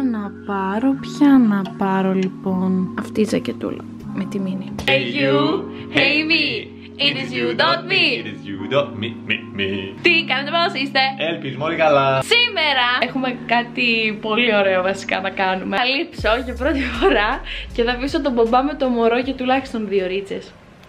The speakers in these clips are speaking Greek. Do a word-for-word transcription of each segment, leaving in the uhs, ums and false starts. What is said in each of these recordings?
να πάρω, ποια να πάρω λοιπόν? Αυτή η ζακετούλα με τη μίνι. Hey you, hey me, it is you, not me. It is you, not me, me, me. Τι κάνετε, πώς είστε? Ελπίζουμε όλοι καλά. Σήμερα έχουμε κάτι πολύ ωραίο βασικά να κάνουμε. Θα λείψω για πρώτη φορά και θα αφήσω τον μπαμπά με το μωρό για τουλάχιστον δύο ρίτσες.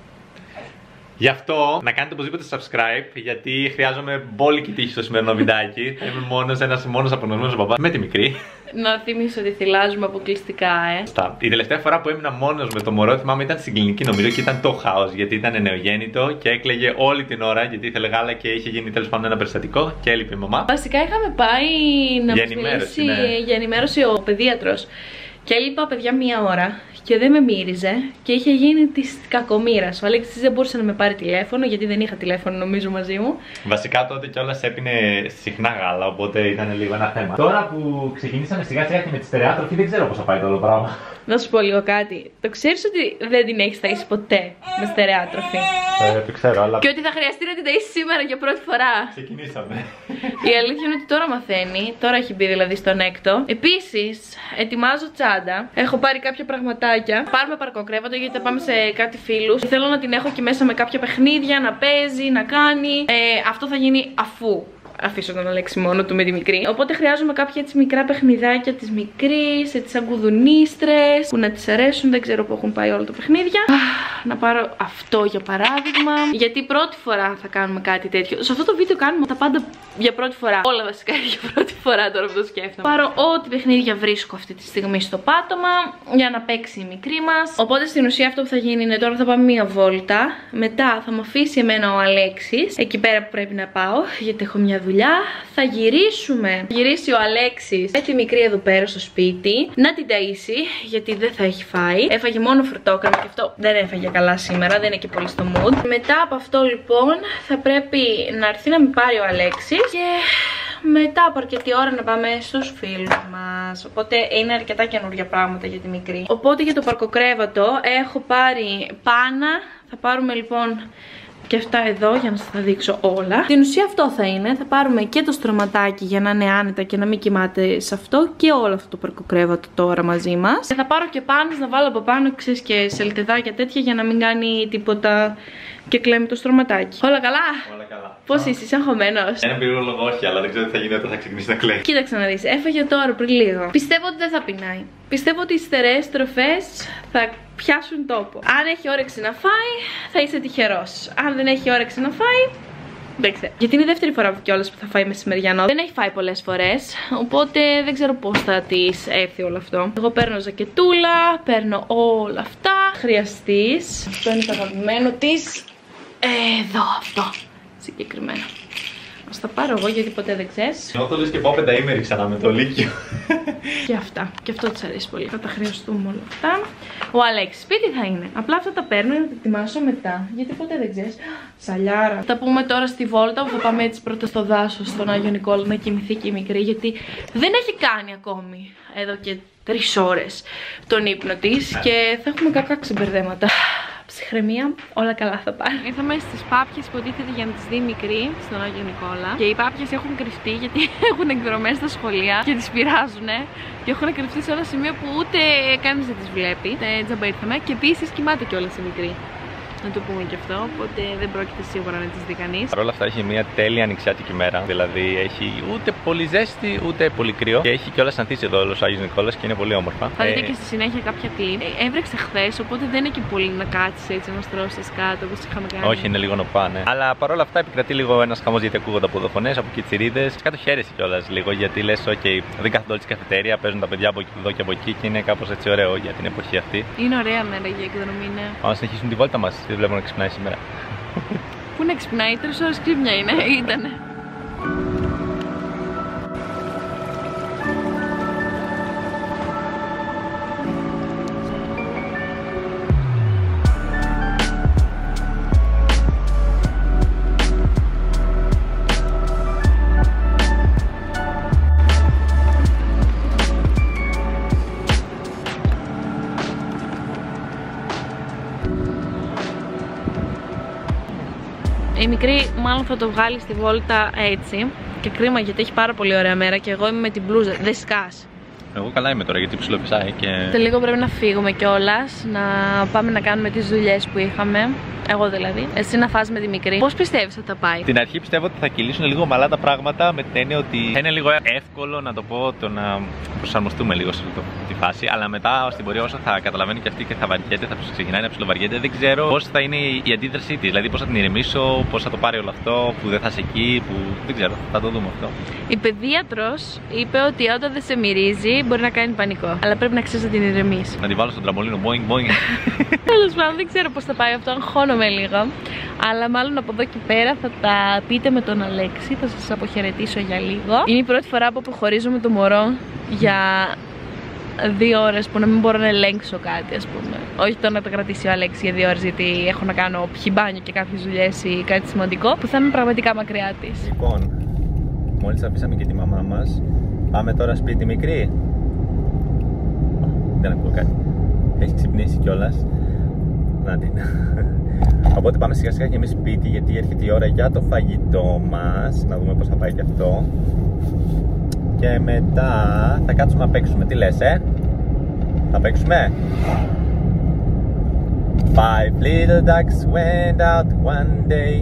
Γι' αυτό να κάνετε οπωσδήποτε subscribe, γιατί χρειάζομαι μπόλικη τύχη στο σημερινό βιντεάκι. Θα είμαι μόνος, ένας μόνος απογνωσμένος μπαμπάς με τη μικρή. Να θυμίσω ότι θυλάζουμε αποκλειστικά, ε. Στα. Η τελευταία φορά που έμεινα μόνος με το μωρό, θυμάμαι, ήταν στην κλινική νομίζω και ήταν το χάος. Γιατί ήταν νεογέννητο και έκλαιγε όλη την ώρα γιατί ήθελε γάλα και είχε γίνει τέλος πάντων ένα περιστατικό και έλειπε η μαμά. Βασικά είχαμε πάει να για μας ενημέρωση, μιλήσει ναι. για ενημέρωση ο παιδίατρος. Και έλειπα παιδιά μία ώρα και δεν με μύριζε και είχε γίνει τη κακομοίρα. Ο Αλέξης δεν μπορούσε να με πάρει τηλέφωνο γιατί δεν είχα τηλέφωνο νομίζω μαζί μου. Βασικά τότε κιόλας έπινε συχνά γάλα, οπότε ήταν λίγο ένα θέμα. Τώρα που ξεκινήσαμε σιγά σιγά και με τη στερεάτροφη, δεν ξέρω πώς θα πάει το όλο πράγμα. Να σου πω λίγο κάτι. Το ξέρεις ότι δεν την έχεις ταΐσει ποτέ με στερεάτροφη? Ε, το ξέρω, αλλά. Και ότι θα χρειαστεί να την ταΐσεις σήμερα για πρώτη φορά. Ξεκινήσαμε. Η αλήθεια είναι ότι τώρα μαθαίνει. Τώρα έχει μπει δηλαδή στον έκτο. Επίσης, ετοιμάζω τσάντα. Έχω πάρει κάποια πραγματάκια. Πάρουμε παρκοκρέβατο γιατί θα πάμε σε κάτι φίλους. Θέλω να την έχω και μέσα με κάποια παιχνίδια, να παίζει, να κάνει. Ε, αυτό θα γίνει αφού αφήσω τον Αλέξη μόνο του με τη μικρή. Οπότε χρειάζομαι κάποια έτσι μικρά παιχνιδάκια της μικρής, έτσι σαν κουδουνίστρες που να της αρέσουν. Δεν ξέρω που έχουν πάει όλα τα παιχνίδια. Να πάρω αυτό για παράδειγμα. Γιατί πρώτη φορά θα κάνουμε κάτι τέτοιο. Σε αυτό το βίντεο κάνουμε τα πάντα για πρώτη φορά. Όλα βασικά για πρώτη φορά τώρα που το σκέφτομαι. Πάρω ό,τι παιχνίδια βρίσκω αυτή τη στιγμή στο πάτωμα για να παίξει η μικρή μας. Οπότε στην ουσία αυτό που θα γίνει είναι τώρα θα πάμε μία βόλτα. Μετά θα μου αφήσει εμένα ο Αλέξης εκεί πέρα που πρέπει να πάω γιατί έχω μια δουλειά. Θα γυρίσουμε. Θα γυρίσει ο Αλέξης με τη μικρή εδώ πέρα στο σπίτι να την ταΐσει γιατί δεν θα έχει φάει. Έφαγε μόνο φρουτόκραμα και αυτό δεν έφαγε καλά σήμερα, δεν είναι και πολύ στο mood. Μετά από αυτό λοιπόν θα πρέπει να έρθει να με πάρει ο Αλέξης και μετά από αρκετή ώρα να πάμε στους φίλους μας. Οπότε είναι αρκετά καινούργια πράγματα για τη μικρή. Οπότε για το παρκοκρέβατο έχω πάρει πάνα. Θα πάρουμε λοιπόν και αυτά εδώ για να σας τα δείξω όλα. Στην ουσία αυτό θα είναι. Θα πάρουμε και το στρωματάκι για να είναι άνετα και να μην κοιμάται σε αυτό και όλο αυτό το παρκοκρέβατο τώρα μαζί μας. Και θα πάρω και πάνες να βάλω από πάνω, ξέρεις, και σελτεδάκια τέτοια για να μην κάνει τίποτα και κλέμει το στρωματάκι. Όλα καλά? Όλα καλά. Πώς είσαι, είσαι αγχωμένος? Ένα πυρόλογο όχι, αλλά δεν ξέρω τι θα γίνει όταν θα ξεκινήσει να κλαίει. Κοίταξε να δεις, έφαγε τώρα πριν λίγο. Πιστεύω ότι δεν θα πεινάει. Πιστεύω ότι οι στερεές τροφές θα πιάσουν τόπο. Αν έχει όρεξη να φάει, θα είσαι τυχερός. Αν δεν έχει όρεξη να φάει, δεν ξέρω. Γιατί είναι η δεύτερη φορά κιόλας που θα φάει μεσημεριανό. Δεν έχει φάει πολλές φορές. Οπότε δεν ξέρω πώς θα της έρθει όλο αυτό. Εγώ παίρνω ζακετούλα, παίρνω όλα αυτά. Χρειαστείς. Αυτό είναι το αγαπημένο της. Εδώ αυτό. Συγκεκριμένα. Ας τα πάρω εγώ γιατί ποτέ δεν ξέρεις. Νιώθω λες και πάω πενταήμερη ξανά με το Λύκειο. Και αυτά. Και αυτό της αρέσει πολύ. Θα τα χρειαστούμε όλα αυτά. Ο Αλέξης σπίτι θα είναι. Απλά αυτά τα παίρνω για να τα ετοιμάσω μετά. Γιατί ποτέ δεν ξέρεις. Σαλιάρα. Θα πούμε τώρα στη βόλτα που θα πάμε έτσι πρώτα στο δάσος, στον Άγιο Νικόλα, να κοιμηθεί και η μικρή. Γιατί δεν έχει κάνει ακόμη εδώ και τρεις ώρες τον ύπνο της και θα έχουμε κακά ξεμπερδέματα. Ψυχραιμία, όλα καλά θα πάνε. Ήρθαμε στις πάπιες που υποτίθεται για να τις δει μικρή στον Άγιο Νικόλα. Και οι πάπιες έχουν κρυφτεί γιατί έχουν εκδρομές στα σχολεία και τις πειράζουν. Και έχουν κρυφτεί σε ένα σημείο που ούτε κανείς δεν τις βλέπει. Ε, τζαμπά ήρθαμε. Και επίσης κοιμάται κιόλας η μικρή. Να το πούμε και αυτό, οπότε δεν πρόκειται σίγουρα να τις δει κανείς. Παρ' όλα αυτά έχει μια τέλεια ανοιξιάτικη μέρα. Δηλαδή έχει ούτε πολύ ζέστη ούτε πολύ κρύο. Και έχει κιόλας ανθίσει εδώ όλος ο Άγιος Νικόλας και είναι πολύ όμορφα. Θα δείτε ε... και στη συνέχεια κάποια κλιπ. Ε, έβρεξε χθες, οπότε δεν είναι και πολύ να κάτσεις έτσι να στρώσεις κάτω όπως είχαμε κάνει. Όχι, είναι λίγο νοπά, ναι. Αλλά παρόλα αυτά επικρατεί λίγο ένας χαμός γιατί ακούγονται από εδώ φωνές, από κιτσιρίδες. Κάτω χαίρεσαι κιόλας λίγο γιατί λες, OK, δεν κάθονται όλοι στη καφετέρια, παίζουν τα παιδιά από εδώ και από εκεί και είναι κάπως έτσι ωραίο για την εποχή αυτή. Είναι ωραία μέρα για εκδρομή, ναι. Πάμε να συνεχίσουμε τη βόλτα μας. Δεν βλέπω να ξυπνάει σήμερα. Πού να ξυπνάει, τρεις ώρες ξύπνια είναι, ήτανε. Η μικρή μάλλον θα το βγάλει στη βόλτα έτσι. Και κρίμα γιατί έχει πάρα πολύ ωραία μέρα και εγώ είμαι με την μπλούζα. Δεν σκάς. Εγώ καλά είμαι τώρα γιατί ψιλοφυσάει και. Σε λίγο πρέπει να φύγουμε κιόλας, να πάμε να κάνουμε τις δουλειές που είχαμε. Εγώ δηλαδή. Εσύ να φας με τη μικρή. Πώς πιστεύεις ότι θα πάει? Στην αρχή πιστεύω ότι θα κυλήσουν λίγο ομαλά τα πράγματα, με την έννοια ότι θα είναι λίγο εύκολο να το πω το να προσαρμοστούμε λίγο σε αυτή τη φάση. Αλλά μετά στην πορεία, όσο θα καταλαβαίνει και αυτή και θα βαριέται, θα ξεκινάει να ψιλοβαριέται, δεν ξέρω πώς θα είναι η αντίδρασή της. Δηλαδή πώς θα την ηρεμήσω, πώς θα το πάρει όλο αυτό, που δεν θα είσαι εκεί, που δεν ξέρω. Θα το δούμε αυτό. Η παιδίατρος είπε ότι όταν δεν σε μυρίζει μπορεί να κάνει πανικό. Αλλά πρέπει να ξέρεις να την ηρεμείς. Να την βάλω στον τραμπολίνο, boing, boing. Τέλος πάντων, δεν ξέρω πώς θα πάει αυτό, αγχώνομαι λίγο. Αλλά μάλλον από εδώ και πέρα θα τα πείτε με τον Αλέξη. Θα σας αποχαιρετήσω για λίγο. Είναι η πρώτη φορά που αποχωρίζω με το μωρό για δύο ώρες που να μην μπορώ να ελέγξω κάτι, ας πούμε. Όχι το να τα κρατήσει ο Αλέξη για δύο ώρες γιατί έχω να κάνω πιει μπάνιο και κάποιες δουλειές ή κάτι σημαντικό, που θα είμαι πραγματικά μακριά της. Λοιπόν, μόλις αφήσαμε και τη μαμά μας, πάμε τώρα σπίτι μικρή. Δεν ακούω κάτι. Έχει ξυπνήσει κιόλας. Να την. Οπότε πάμε σιγά σιγά και εμείς σπίτι, γιατί έρχεται η ώρα για το φαγητό μας. Να δούμε πώς θα πάει και αυτό. Και μετά θα κάτσουμε να παίξουμε. Τι λες, ε? Θα παίξουμε? Five little ducks went out one day.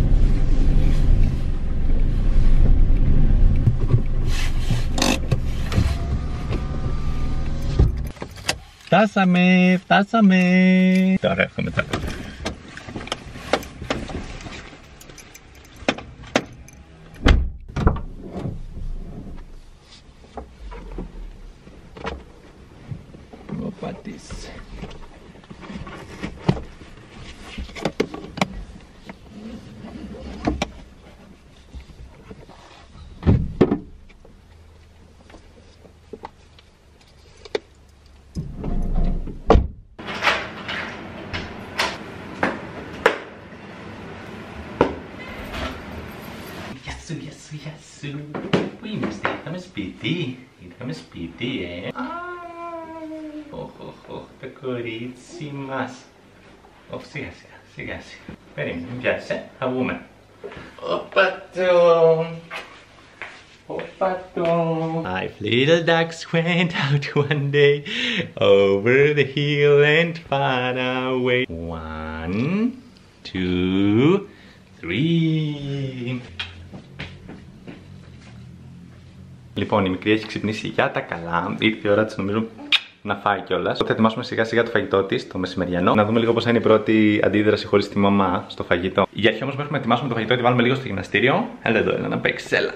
Φτάσαμε, φτάσαμε. Τώρα έχουμε τα. Ο πατής. Γεια σου, γεια σου, γεια σου. Πού είμαστε? Ήρθαμε σπίτι. Ήρθαμε σπίτι, ε. Οχ, οχ, οχ, το κορίτσι μας. Οχ, σιγά σιγά, σιγά σιγά. Περίμενε, μην πιάσεις, ε. Θα βγούμε. Οπατό. Οπατό. Five little ducks went out one day over the hill and far away. One, two, three. Λοιπόν, η μικρή έχει ξυπνήσει για τα καλά. Ήρθε η ώρα της, νομίζω, να φάει κιόλας. Οπότε θα ετοιμάσουμε σιγά σιγά το φαγητό της, το μεσημεριανό. Να δούμε λίγο πώς θα είναι η πρώτη αντίδραση χωρίς τη μαμά στο φαγητό. Για αρχή όμως, μέχρι να ετοιμάσουμε το φαγητό, τη βάλουμε λίγο στο γυμναστήριο. Έλα εδώ, έλα να παίξεις, έλα.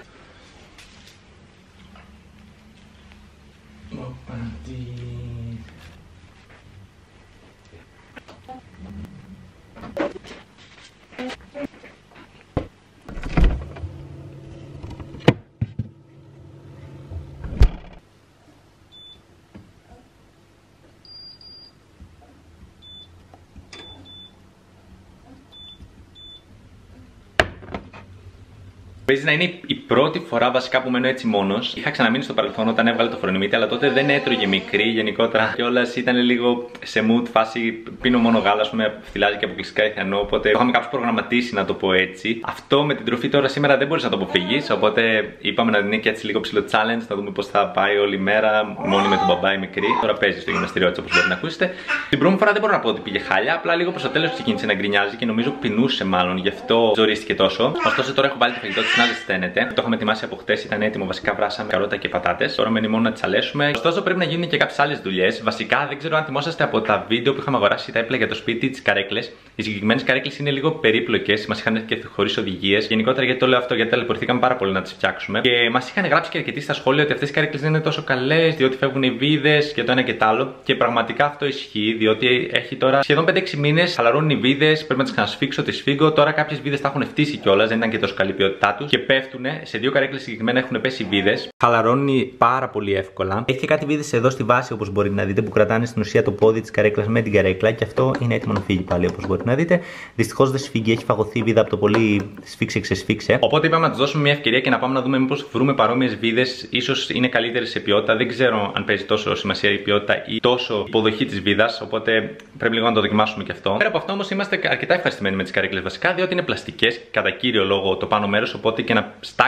Παίζει να είναι η πρώτη φορά βασικά που μένω έτσι μόνος. Είχα ξαναμείνει στο παρελθόν όταν έβγαλε το φρονιμίτι, αλλά τότε δεν έτρωγε μικρή γενικότερα. Κιόλας ήταν λίγο σε mood φάση. Πίνω μόνο γάλα, με φθιλάζει και αποκλειστικά ηθιανό. Οπότε το είχαμε κάπως προγραμματίσει, να το πω έτσι. Αυτό με την τροφή τώρα σήμερα δεν μπορείς να το αποφύγεις. Οπότε είπαμε να είναι και έτσι λίγο ψηλό challenge, να δούμε πώς θα πάει όλη η μέρα. Μόνη με τον μπαμπά η μικρή. Τώρα παίζει στο γυμναστήριο έτσι όπως μπορείτε να ακούσετε. Την πρώτη φορά δεν μπορώ να πω ότι πήγε χάλια. Απλά λίγο προς το τέλος ξεκίνησε να γκρινιάζει και νομίζω πεινούσε μάλλον. Γι' αυτό ζορίστηκε τόσο. Ωστόσο τώρα έχω βάλει το φαγητό της να ζεσταίνεται. Το είχαμε ετοιμάσει από χτες, ήταν έτοιμο. Βασικά βράσαμε καρότα και πατάτες. Τώρα μένει μόνο να τις αλέσουμε. Ωστόσο πρέπει να γίνουν και κάποιες άλλες δουλειές. Βασικά δεν ξέρω αν θυμόσαστε από τα βίντεο που είχαμε αγοράσει τα έπλα για το σπίτι, τις καρέκλες. Οι συγκεκριμένες καρέκλες είναι λίγο περίπλοκες. Μας είχαν και χωρίς οδηγίες. Γενικότερα γιατί το λέω αυτό, γιατί ταλαιπωρηθήκαμε πάρα πολύ να τις φτιάξουμε. Και μας είχαν γράψει και αρκετοί στα σχόλια ότι αυτές οι καρέκλες δεν είναι τόσο καλές, διότι φεύγουν οι βίδες και το ένα και το άλλο. Και πραγματικά αυτό ισχύει, διότι έχει τώρα σχεδόν πέντε έξι μήνες, χαλαρώνουν οι βίδες. Πρέπει να τις ξανασφίξω, τις σφίγγω. Τώρα κάποιες βίδες τα έχουν φτύσει κιόλας, δεν ήταν και τόσο καλή ποιότητά τους. Και πέφτουν. Σε δύο καρέκλες συγκεκριμένα έχουν πέσει βίδες. Χαλαρώνει πάρα πολύ εύκολα. Έχει και κάτι βίδες εδώ στη βάση, όπως μπορείτε να δείτε, που κρατάνε στην ουσία το πόδι της καρέκλας με την καρέκλα. Και αυτό είναι έτοιμο να φύγει πάλι, όπως μπορείτε να δείτε. Δυστυχώς δεν σφίγγει, έχει φαγωθεί η βίδα από το πολύ σφίξε ξεσφίξε. Οπότε είπαμε να του δώσουμε μια ευκαιρία και να πάμε να δούμε μήπως βρούμε παρόμοιες βίδες. Ίσως είναι καλύτερες σε ποιότητα. Δεν ξέρω αν παίζει τόσο σημασία η ποιότητα ή τόσο υποδοχή της βίδας. Οπότε πρέπει λίγο να το δοκιμάσουμε και αυτό. Πέρα από αυτό όμως είμαστε αρκετά ευχαριστημένοι με τις καρέκλες βασικά, διότι είναι πλαστικές κατά κύριο λόγο το πάνω μέρος. Οπότε και να στάξει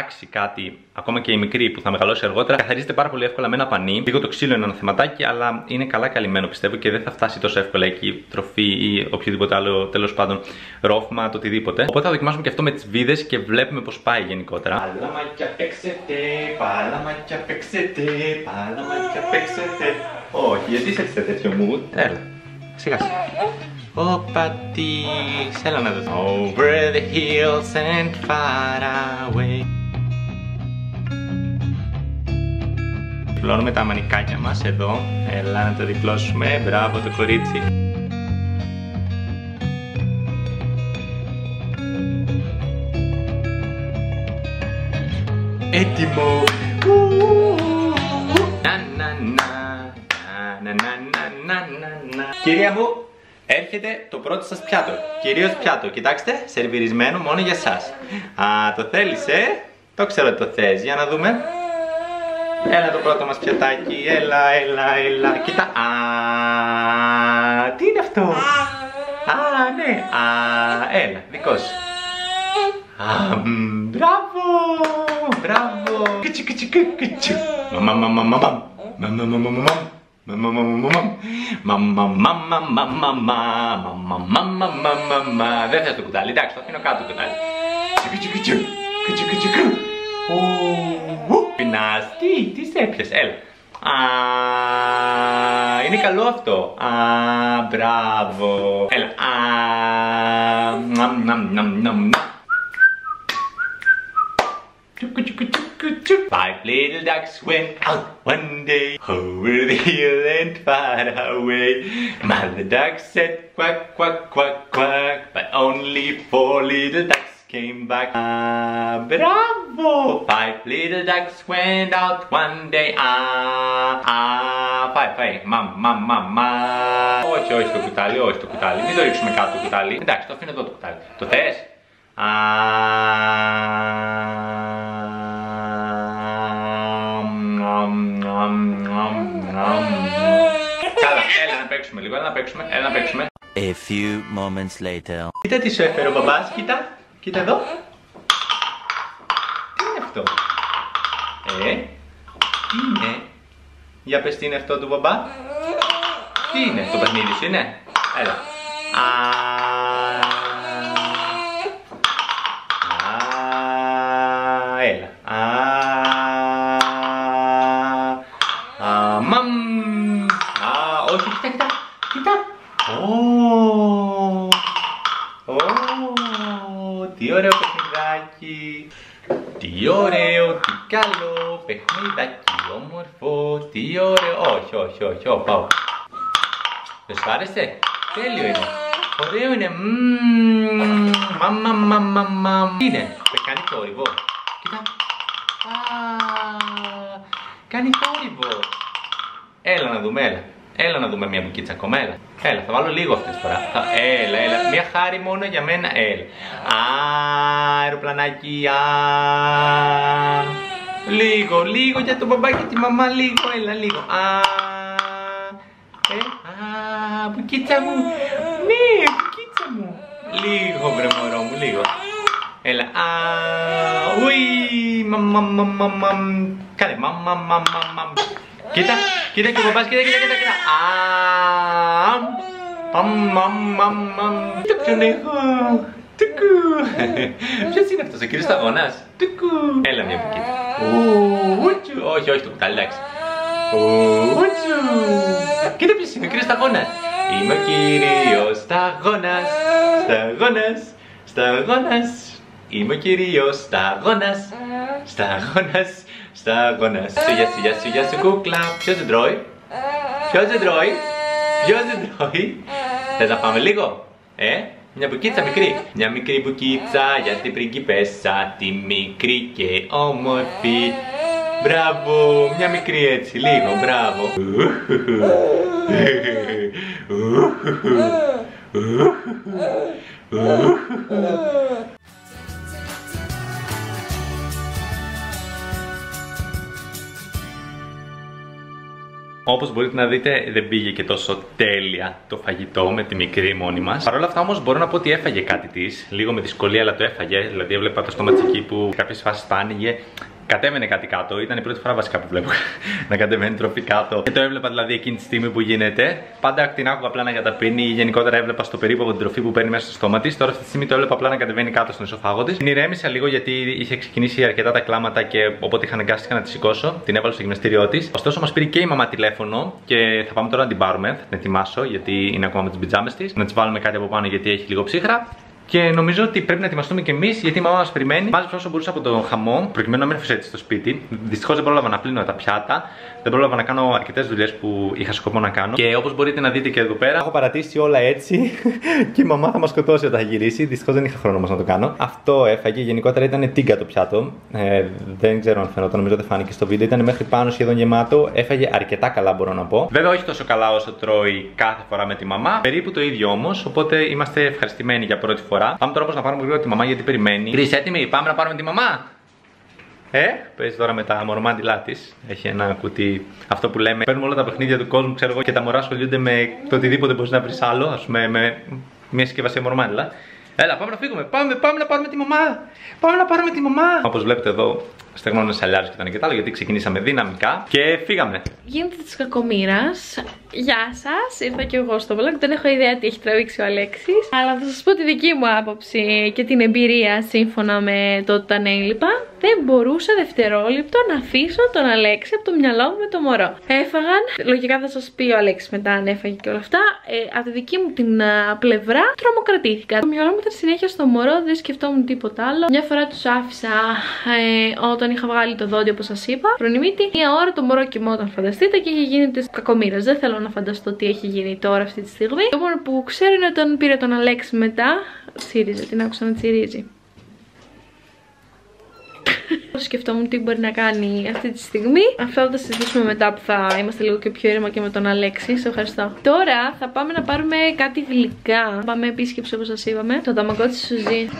πετάξει κάτι, ακόμα και η μικρή που θα μεγαλώσει αργότερα, καθαρίζεται πάρα πολύ εύκολα με ένα πανί. Λίγο το ξύλο είναι ένα θεματάκι, αλλά είναι καλά καλυμμένο πιστεύω και δεν θα φτάσει τόσο εύκολα εκεί τροφή ή οποιοδήποτε άλλο, τέλος πάντων, ρόφημα, το οτιδήποτε. Οπότε θα δοκιμάσουμε και αυτό με τις βίδες και βλέπουμε πώς πάει γενικότερα. Παλαμάκια παίξετε, παλαμάκια παίξετε, παλαμάκια παίξετε. Όχι, γιατί είσαι σε τέτοιο mood. Έλα, σιγά σιγά. Ω πατής, έλα να δω. Over the hills and far away. Διπλώνουμε τα μανικάκια μας εδώ. Έλα να το διπλώσουμε. Μπράβο το κορίτσι. Έτοιμο. Να να να να να να να να. Κυρία μου, έρχεται το πρώτο σας πιάτο. Κυρίως πιάτο. Κοιτάξτε, σερβιρισμένο μόνο για σας. Α, το θέλεις, ε? Το ξέρω ότι το θες. Για να δούμε. Έλα το πρώτο μας πιατάκι. Έλα, έλα, έλα. Κοίτα. Α, τι είναι αυτό? Α, ναι. Α, έλα, δικό σου. Α, μπράβο. Μπράβο. Κιτσι, κιτσι, κιτσι. Μαμά, μαμά, μαμά. Μαμά, μαμά, μαμά. Μαμά, μαμά, μαμά, μαμά, μαμά, μαμά. Δεν θες το κουτάλι, εντάξει, το αφήνω κάτω το κουτάλι. Πεινάς, τι, τι σε έπιες, έλα. Α, είναι καλό αυτό. Α, μπράβο. Έλα, α, ναμ, ναμ, ναμ, ναμ. Five little ducks went out one day over the hill and far away. Mother duck said quack, quack, quack, quack, but only four little ducks came back. Ah, bravo! Five little ducks went out one day. Ah, ah, five, five, mam, mam, mam, mam. Όχι, όχι το κουτάλι, όχι το κουτάλι. Μην το ρίξουμε κάτω το κουτάλι. Εντάξει, το αφήνω εδώ το κουτάλι. Το θες? Καλά, έλα να παίξουμε λίγο, έλα να παίξουμε, έλα να παίξουμε. A few moments later. Κοίτα τι σου έφερε ο μπαμπάς, κοίτα, κοίτα εδώ. Τι είναι αυτό? Ε, τι είναι? Για πες τι είναι αυτό του μπαμπά. Τι είναι, το παιχνίδι σου είναι? Έλα. Α, έλα. Α, α, μαμ. Α, όχι, κοίτα, κοίτα, κοίτα. Ω, ω, τι ωραίο παιχνιδάκι. Τι ωραίο, τι καλό παιχνιδάκι, όμορφο, τι ωραίο. Όχι, όχι, όχι, όπα, όπα. Δεν σου άρεσε? Τέλειο είναι. Ωραίο είναι. Μαμ, μαμ, μαμ, μαμ, μαμ. Τι είναι? Κάνει θόρυβο. Κοίτα. Α, κάνει θόρυβο. Έλα να δούμε, έλα. Έλα να δούμε μια μπουκίτσα ακόμα, έλα. Έλα, θα βάλω λίγο αυτή τη φορά. Έλα, έλα. Μια χάρη μόνο για μένα, έλα. Α, αεροπλανάκι, α. Λίγο, λίγο για τον μπαμπά και τη μαμά, λίγο, έλα, λίγο. Α, ε, α, μπουκίτσα μου. Ναι, μπουκίτσα μου. Λίγο, βρε μωρό μου, λίγο. Έλα, α, ουι, μαμ, μαμ, μαμ, μαμ. Κάνε, μαμ, μαμ, μαμ, μαμ. Κοίτα, κοίτα και ο παπάς, κοίτα, κοίτα, κοίτα, κοίτα. Α, μαμ, μαμ, μαμ, μαμ. Κοίτα ποιον έχω. Τουκου. Ποιος είναι αυτός, ο κύριος Σταγόνας? Τουκου. Έλα μια μπουκίτσα. Ουτσου. Όχι, όχι το κουτάλι, εντάξει. Ουτσου. Κοίτα ποιος είναι ο κύριος Σταγόνας. Είμαι ο κύριος Σταγόνας. Σταγόνας. Σταγόνας. Είμαι ο κύριος Σταγόνας. Σταγόνας. Σταγόνας. Σου, γεια σου, γεια σου, γεια σου κούκλα. Ποιος δεν τρώει? Ποιος δεν τρώει? Ποιος δεν τρώει? Θες να πάμε λίγο? Ε, μια μπουκίτσα μικρή. Μια μικρή μπουκίτσα για την πριγκιπέσα, τη μικρή και όμορφη. Μπράβο, μια μικρή έτσι, λίγο, μπράβο. Όπως μπορείτε να δείτε, δεν πήγε και τόσο τέλεια το φαγητό με τη μικρή μόνη μας. Παρ' όλα αυτά όμως μπορώ να πω ότι έφαγε κάτι της. Λίγο με δυσκολία, αλλά το έφαγε. Δηλαδή έβλεπα το στόμα της εκεί που σε κάποιες φάσεις το άνοιγε. Κατέβαινε κάτι κάτω, ήταν η πρώτη φορά βασικά που βλέπω να κατεβαίνει τροφή κάτω. Και το έβλεπα δηλαδή εκείνη τη στιγμή που γίνεται. Πάντα την άκουγα απλά να καταπίνει ή γενικότερα έβλεπα στο περίπου από την τροφή που παίρνει μέσα στο στόμα της. Τώρα αυτή τη στιγμή το έβλεπα απλά να κατεβαίνει κάτω στον εσωφάγο της. Την ηρέμησα λίγο γιατί είχε ξεκινήσει αρκετά τα κλάματα και οπότε είχα αναγκάστηκα να τη σηκώσω. Την έβαλα στο γυμναστήριό της. Ωστόσο, μας πήρε και η μαμά τηλέφωνο και θα πάμε τώρα να την πάρουμε. Θα την ετοιμάσω γιατί είναι ακόμα με τις πιτζάμες της. Να της βάλουμε κάτι από πάνω γιατί έχει λίγο ψύχρα. Και νομίζω ότι πρέπει να ετοιμαστούμε κι εμείς γιατί η μαμά μας περιμένει. Μάζεψα όσο μπορούσα από το χαμό, προκειμένου να μην αφήσω έτσι στο σπίτι. Δυστυχώς δεν πρόλαβα να πλύνω τα πιάτα. Δεν πρόλαβα να κάνω αρκετές δουλειές που είχα σκοπό να κάνω. Και όπως μπορείτε να δείτε και εδώ πέρα, έχω παρατήσει όλα έτσι. Και η μαμά θα μας σκοτώσει όταν θα γυρίσει. Δυστυχώς δεν είχα χρόνο όμως να το κάνω. Αυτό έφαγε. Γενικότερα ήταν τίγκα το πιάτο. Ε, δεν ξέρω αν φαινόταν, νομίζω δεν φάνηκε στο βίντεο. Ήταν μέχρι πάνω σχεδόν γεμάτο. Έφαγε αρκετά καλά, μπορώ να πω. Βέβαια, όχι τόσο καλά όσο τρώει κάθε φορά με τη μαμά. Περίπου το ίδιο όμως. Οπότε είμαστε ευχαριστημένοι για πρώτη φορά. Πάμε τώρα όμως να πάρουμε γρήγορα τη μαμά γιατί περιμένει. Κρίς, έτοιμη, πάμε να πάρουμε τη μαμά. Ε, παίζει τώρα με τα μορμάντιλά της. Έχει ένα κουτί. Αυτό που λέμε. Παίρνουμε όλα τα παιχνίδια του κόσμου, ξέρω εγώ, και τα μωρά ασχολούνται με το οτιδήποτε μπορεί να βρει άλλο. Ας πούμε με μια συσκευασία μορμάντιλα. Έλα, πάμε να φύγουμε. Πάμε, πάμε να πάρουμε τη μαμά. Πάμε να πάρουμε τη μαμά. Όπως βλέπετε εδώ, στεγνώνε σαλιάρες και τα και τα άλλα, γιατί ξεκινήσαμε δυναμικά και φύγαμε. Γίνεται της κακομοίρας. Γεια σας, ήρθα και εγώ στο vlog. Δεν έχω ιδέα τι έχει τραβήξει ο Αλέξης. Αλλά θα σας πω τη δική μου άποψη και την εμπειρία σύμφωνα με το όταν έλειπα. Δεν μπορούσα δευτερόλεπτο να αφήσω τον Αλέξη από το μυαλό μου με το μωρό. Έφαγαν, λογικά θα σας πει ο Αλέξης μετά αν έφαγε και όλα αυτά. Ε, από τη δική μου την α, πλευρά τρομοκρατήθηκα. Το μυαλό μου ήταν συνέχεια στο μωρό, δεν σκεφτόμουν τίποτα άλλο. Μια φορά τους άφησα ε, όταν είχα βγάλει το δόντι, όπως σας είπα, φρονιμίτη. Μια ώρα το μωρό κοιμόταν, φανταστείτε, και είχε γίνει της κακομοίρας. Δεν θέλω να φανταστώ τι έχει γίνει τώρα αυτή τη στιγμή. Το μόνο που ξέρω είναι όταν πήρε τον Αλέξη μετά. Τσίριζε, την άκουσα να τσιρίζει. Σκεφτόμουν τι μπορεί να κάνει αυτή τη στιγμή. Αυτά θα τα συζητήσουμε μετά που θα είμαστε λίγο και πιο ήρεμα και με τον Αλέξη. Σε ευχαριστώ. Τώρα θα πάμε να πάρουμε κάτι γλυκά. Πάμε επίσκεψη όπως σας είπαμε. Το ταμαγκότσι Σουζή.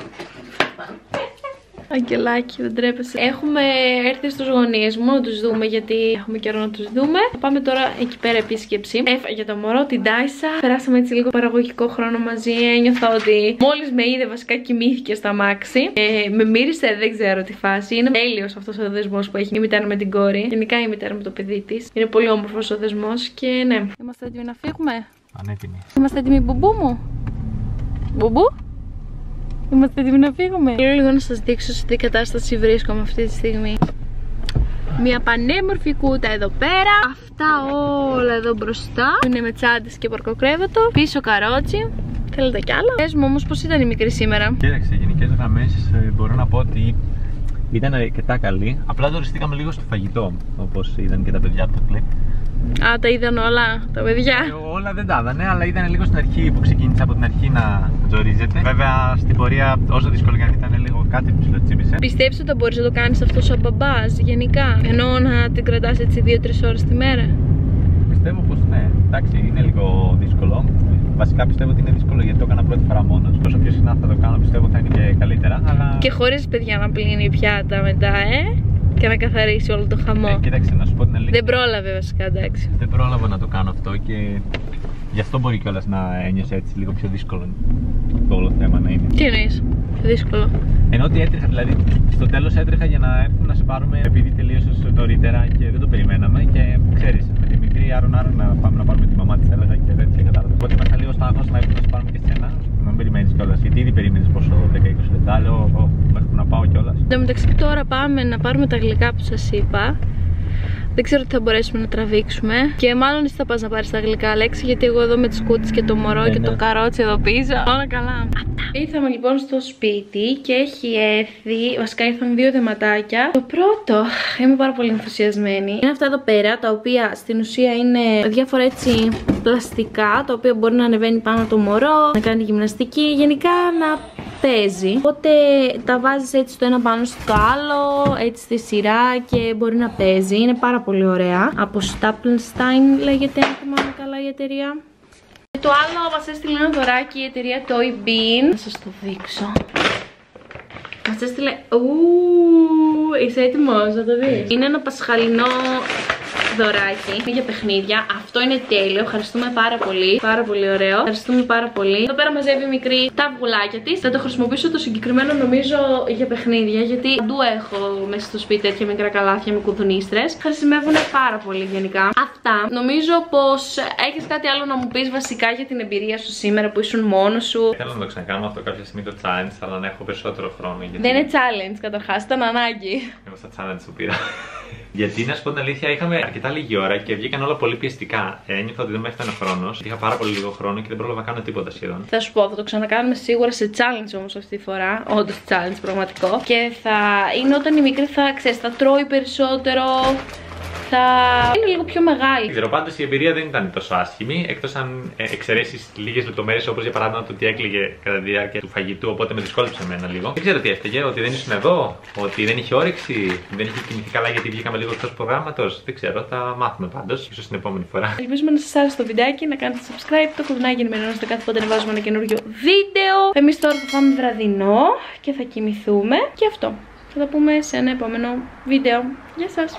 Αγγελάκι, δεν τρέπεσαι. Έχουμε έρθει στους γονείς μου να τους δούμε γιατί έχουμε καιρό να τους δούμε. Θα πάμε τώρα εκεί πέρα επίσκεψη. Έφαγε το μωρό, την τάισα. Περάσαμε έτσι λίγο παραγωγικό χρόνο μαζί. Ένιωθα ότι μόλις με είδε βασικά κοιμήθηκε στα μάξι. Ε, με μύρισε, δεν ξέρω τι φάση. Είναι τέλειος αυτός ο δεσμός που έχει η μητέρα με την κόρη. Γενικά η μητέρα με το παιδί της. Είναι πολύ όμορφος ο δεσμός και ναι. Είμαστε έτοιμοι να φύγουμε. Ανέτοιμοι. Είμαστε έτοιμοι, μπουμπού μου. Μπουμπού. Είμαστε έτοιμοι να φύγουμε. Θέλω λίγο να σας δείξω σε τι κατάσταση βρίσκομαι αυτή τη στιγμή. Μια πανέμορφη κούτα εδώ πέρα. Αυτά όλα εδώ μπροστά είναι με τσάντες και πορκοκρέβατο. Πίσω καρότσι. Θέλετε κι άλλα? Πες μου όμως πως ήταν η μικρή σήμερα. Κοίταξε, γενικές γραμμές μπορώ να πω ότι ήταν αρκετά καλή. Απλά ζοριστήκαμε λίγο στο φαγητό, όπως είδαν και τα παιδιά από το κλιπ. Α, τα είδαν όλα τα παιδιά. Ε, όλα δεν τα είδανε, αλλά ήταν λίγο στην αρχή που ξεκίνησε από την αρχή να ζορίζεται. Βέβαια στην πορεία, όσο δύσκολο και αν ήταν, λίγο κάτι που ψιλοτσίπησε. Πιστεύεις ότι θα μπορείς να το κάνεις αυτό σαν μπαμπάς γενικά? Εννοώ να την κρατάς έτσι δύο τρεις ώρες τη μέρα. Πιστεύω πως ναι. Εντάξει, είναι λίγο δύσκολο. Βασικά πιστεύω ότι είναι δύσκολο γιατί το έκανα πρώτη φορά μόνος. Όσο πιο συχνά θα το κάνω, πιστεύω θα είναι και καλύτερα. Αλλά... Και χωρίς παιδιά να πλύνει πιάτα μετά, ε! Και να καθαρίσει όλο το χαμό. Ε, κοίταξε, να σου πω την αλήθεια. Δεν πρόλαβε βασικά, εντάξει. Δεν πρόλαβα να το κάνω αυτό και γι' αυτό μπορεί κιόλας να ένιωσε έτσι λίγο πιο δύσκολο το όλο θέμα να είναι. Τι εννοείς, πιο δύσκολο? Ενώ ότι έτρεχα, δηλαδή στο τέλος έτρεχα για να έρθουμε να σε πάρουμε επειδή τελείωσε νωρίτερα και δεν το περιμέναμε. Και ξέρεις, με τη μικρή άρον άρον να πάμε να πάρουμε τη μαμά της, έλεγα και δεν της κατάλαβα. Οπότε ήμασταν λίγο στο άγχος να έρθουμε να σε πάρουμε και σένα. Να μην περιμένεις κιόλας, γιατί ήδη περίμενες πόσο δέκα είκοσι λεπτά, λέω μέχρι που να πάω κιόλας. Εν τω μεταξύ τώρα πάμε να πάρουμε τα γλυκά που σας είπα. Δεν ξέρω τι θα μπορέσουμε να τραβήξουμε. Και μάλλον εσύ θα πας να πάρεις τα γλυκά, Αλέξη, γιατί εγώ εδώ με τις κούτες και το μωρό ναι, και ναι. το καρότσι εδώ πίσω. Όλα καλά. Ήρθαμε λοιπόν στο σπίτι και έχει έρθει. Βασικά ήρθαν δύο δεματάκια. Το πρώτο, είμαι πάρα πολύ ενθουσιασμένη. Είναι αυτά εδώ πέρα, τα οποία στην ουσία είναι διάφορα έτσι πλαστικά, τα οποία μπορεί να ανεβαίνει πάνω το μωρό, να κάνει γυμναστική, γενικά να παίζει. Οπότε τα βάζεις έτσι το ένα πάνω στο άλλο, έτσι στη σειρά και μπορεί να παίζει. Είναι πάρα πολύ ωραία. Από Stapelstein λέγεται, αν θυμάμαι καλά, η εταιρεία. Και το άλλο μας έστειλε ένα δωράκι η εταιρεία Toy Bean. Να σας το δείξω. Μας έστειλε... Ου, είσαι έτοιμος να το δεις? Είναι ένα πασχαλινό δωράκι για παιχνίδια. Αυτό είναι τέλειο. Ευχαριστούμε πάρα πολύ. Πάρα πολύ ωραίο. Ευχαριστούμε πάρα πολύ. Εδώ πέρα μαζεύει η μικρή τα αυγουλάκια της. Θα το χρησιμοποιήσω το συγκεκριμένο νομίζω για παιχνίδια. Γιατί παντού έχω μέσα στο σπίτι τέτοια μικρά καλάθια με κουδουνίστρες. Χρησιμεύουν πάρα πολύ γενικά. Αυτά. Νομίζω πως έχεις κάτι άλλο να μου πεις βασικά για την εμπειρία σου σήμερα που ήσουν μόνος σου. Θέλω να το ξανακάνω αυτό κάποια στιγμή το challenge, αλλά να έχω περισσότερο χρόνο. Γιατί... Δεν είναι challenge καταρχάς, ήταν ανάγκη. Εγώ στα challenge σου πήρα. Γιατί να σου πω την αλήθεια, είχαμε αρκετά λίγη ώρα και βγήκαν όλα πολύ πιεστικά. Ένιωθα ότι δεν με έφτανε ο χρόνο. Είχα πάρα πολύ λίγο χρόνο και δεν πρόλαβα να κάνω τίποτα σχεδόν. Θα σου πω, θα το ξανακάνουμε σίγουρα σε challenge όμως αυτή τη φορά. Όντως challenge πραγματικό. Και θα είναι όταν η μικρή θα ξέρει, θα τρώει περισσότερο. Θα είναι λίγο πιο μεγάλη. Δεν ξέρω, πάντως η εμπειρία δεν ήταν τόσο άσχημη. Εκτός αν ε, εξαιρέσεις λίγες λεπτομέρειες, όπως για παράδειγμα το ότι έκλαιγε κατά τη διάρκεια του φαγητού, οπότε με δυσκόλεψε εμένα λίγο. Δεν ξέρω τι έφταιγε, ότι δεν ήσουν εδώ, ότι δεν είχε όρεξη, δεν είχε κοιμηθεί καλά γιατί βγήκαμε λίγο εκτός προγράμματος. Δεν ξέρω, θα μάθουμε πάντως, ίσως την επόμενη φορά. Ελπίζουμε να σας άρεσε το βιντεάκι, να κάνετε subscribe, το κουδουνάκι για να ενημερώνεστε κάθε πότε ανεβάζουμε ένα καινούριο βίντεο. Εμείς τώρα θα φάμε βραδινό και θα κοιμηθούμε. Και αυτό. Θα τα πούμε σε ένα επόμενο βίντεο. Γεια σας!